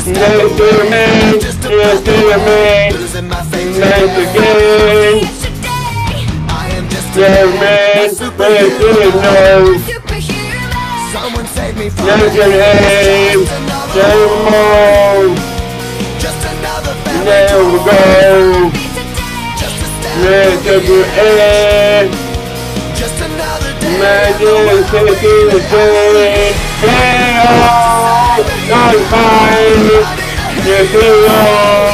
Next to me, next to me, next again. Yeah, man, next to the nose. Someone save me from Next to him, save more. There we go. Next to the end. Imagine taking the train. Hey, oh, not mine. Yes, hello.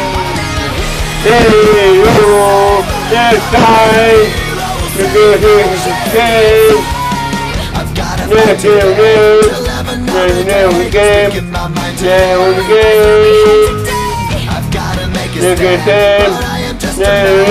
Hey, oh, next time. You're going to stay. Next year, now we game. Now we game. Look at them. Now we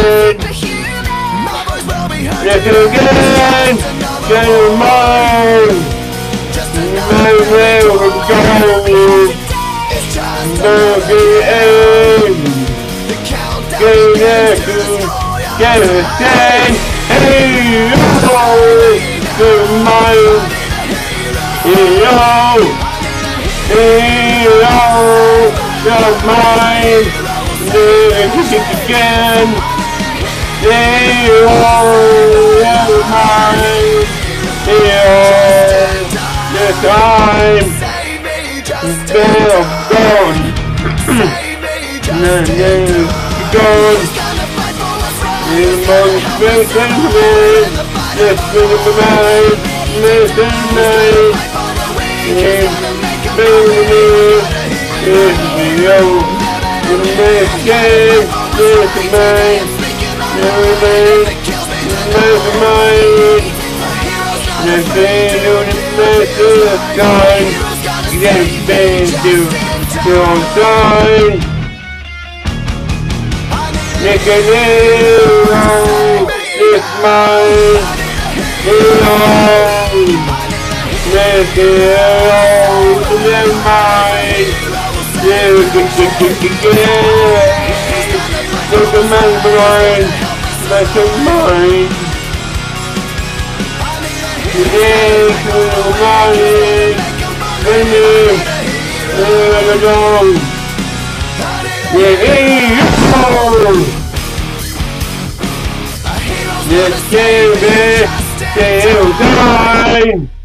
Yes, again! Get your mind! Where we're going! Look at Get next to get a stand! Hey, yo! Good mind! Hey, yo! Hey, yo! Good mind! Look again! Hey, oh, never mind. Hey, this time, they're gone. Gone. In motivation for me, listen to my listen to me. It's video. In this game, listen to me. Never mind. Next thing you next to the sky. Get bang to your side. Make a hero. It's mine. Hero. Make a hero. It's mine. You can get. Look at my mind. Like your mind. Today, to the morning. When you like a dog. Yeah, This game is still time.